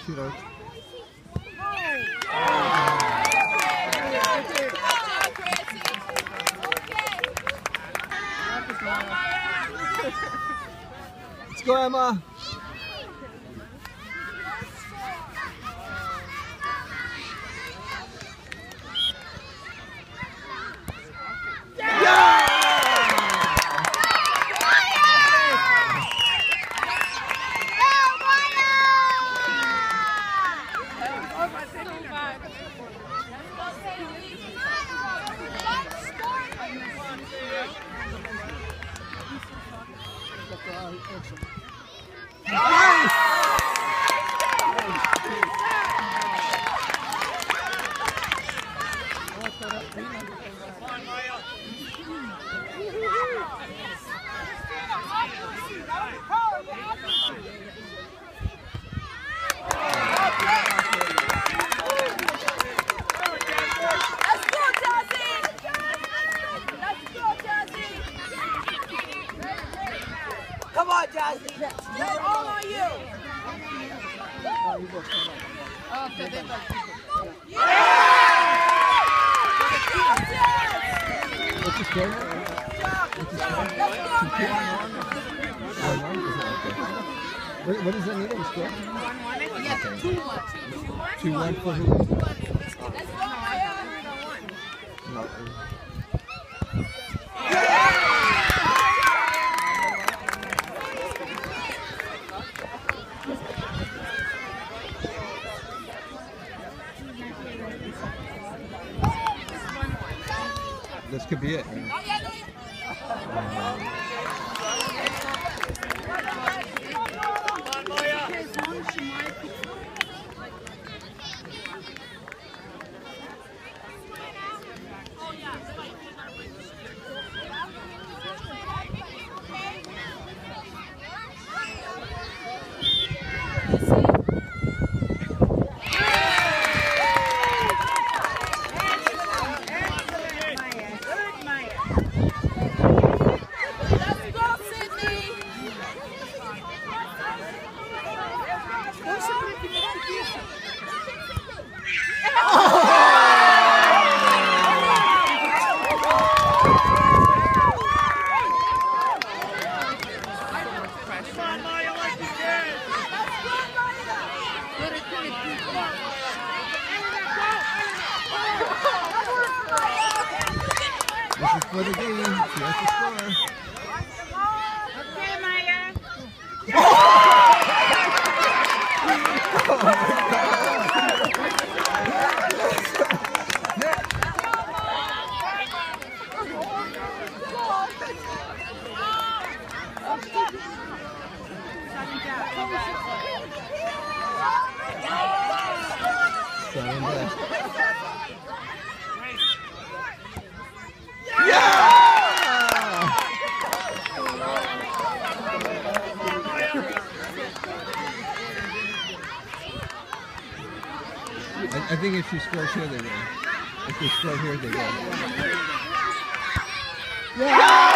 shootouts. Let's go, Emma. Come on, Jazzy. They're all on you. What's the score? What does that mean? The score? 1-1. Yes, 2-1. 2-1 for who? Let's go, Maya. No. This could be it. This is for the game. She has to score. Okay, Maya. Oh my God. I think if she scores here, they win. If they score here, they win. Yeah!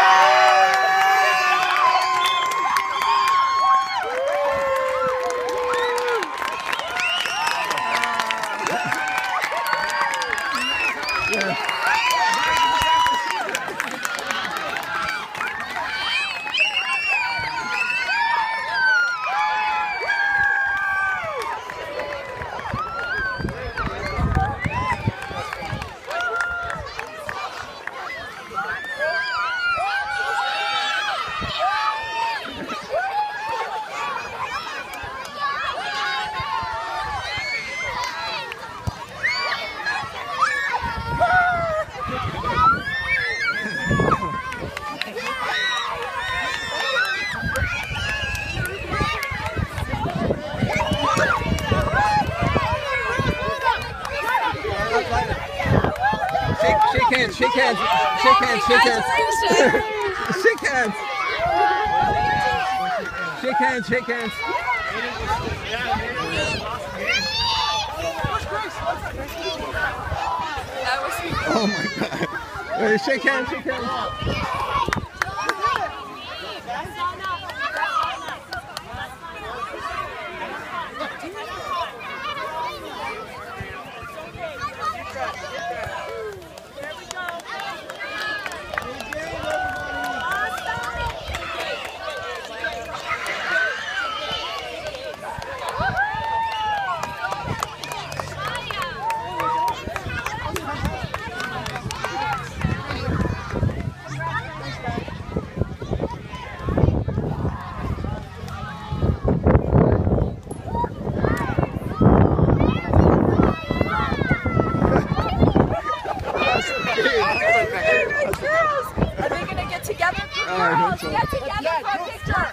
Shake hands, shake hands, shake hands, shake hands. Shake hands. Shake hands, shake hands. Oh my God. Wait, shake hands, shake hands. All right, Girls, get together for a picture.